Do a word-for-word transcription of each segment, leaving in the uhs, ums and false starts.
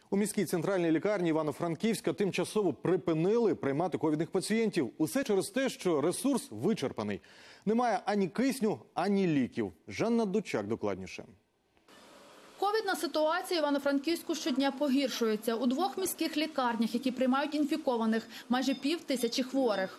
У міській центральній лікарні Івано-Франківська тимчасово припинили приймати ковідних пацієнтів. Усе через те, що ресурс вичерпаний. Немає ані кисню, ані ліків. Жанна Дучак докладніше. Ковідна ситуація в Івано-Франківську щодня погіршується. У двох міських лікарнях, які приймають інфікованих, майже пів тисячі хворих.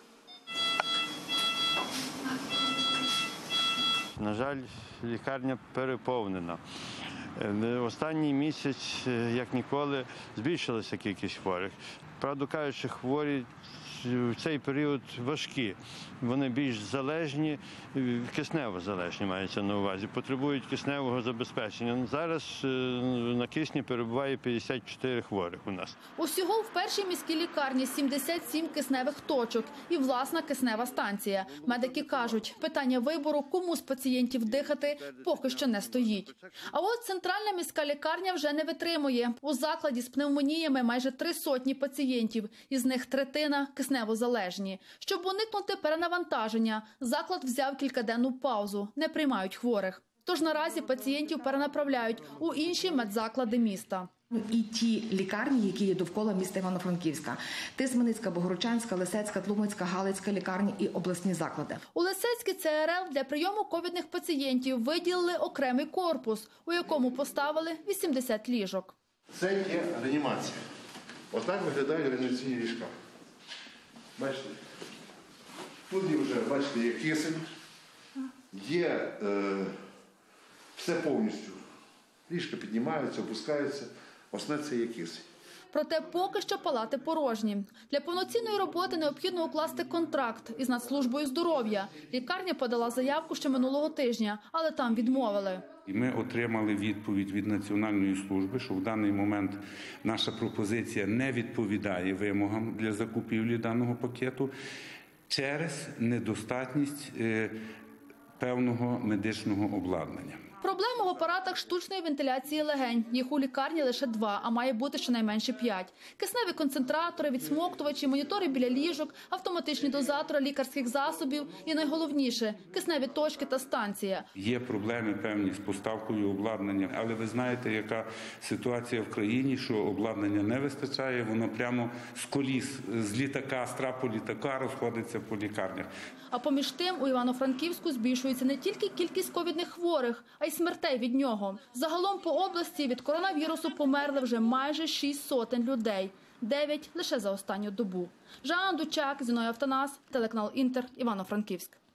На жаль, лікарня переповнена. Останній місяць, як ніколи, збільшилася кількість хворих. Правду кажучи, хворі в цей період важкі. Вони більш залежні, киснево залежні мається на увазі, потребують кисневого забезпечення. Зараз на кисні перебуває п'ятдесят чотири хворих у нас. Усього в першій міській лікарні сімдесят сім кисневих точок і власна киснева станція. Медики кажуть, питання вибору, кому з пацієнтів дихати, поки що не стоїть. А от центральна міська лікарня вже не витримує. У закладі з пневмоніями майже три сотні пацієнтів, із них третина кисневозалежні. Щоб уникнути перенавантаження, заклад взяв кількаденну паузу, не приймають хворих. Тож наразі пацієнтів перенаправляють у інші медзаклади міста. І ті лікарні, які є довкола міста Івано-Франківська. Тисменицька, Богородчанська, Лисецька, Тлумацька, Галицька лікарні і обласні заклади. У Лисецькій ЦРЛ для прийому ковідних пацієнтів виділили окремий корпус, у якому поставили вісімдесят ліжок. Це є реанімація. Отак виглядають реанімаційні ліжка. Бачите? Тут є вже, бачите, є кисень, є е, все повністю. Ліжка піднімаються, опускаються, основне це є кисень. Проте поки що палати порожні. Для повноцінної роботи необхідно укласти контракт із Нацслужбою здоров'я. Лікарня подала заявку ще минулого тижня, але там відмовили. Ми отримали відповідь від Національної служби, що в даний момент наша пропозиція не відповідає вимогам для закупівлі даного пакету через недостатність певного медичного обладнання. Проблема в апаратах штучної вентиляції легень. Їх у лікарні лише два, а має бути щонайменше п'ять. Кисневі концентратори, відсмоктувачі, монітори біля ліжок, автоматичні дозатори лікарських засобів і, найголовніше, кисневі точки та станція. Є проблеми певні з поставкою обладнання, але ви знаєте, яка ситуація в країні, що обладнання не вистачає, воно прямо з коліс, з літака, з трапу літака розходиться по лікарнях. А поміж тим у Івано-Франківську збільшується не тільки кількість ковідних хворих, а й смертей від нього. Загалом по області від коронавірусу померли вже майже шість сотень людей. Дев'ять лише за останню добу. Жанна Дучак, Зіною Автонас, телеканал Інтер, Івано-Франківськ.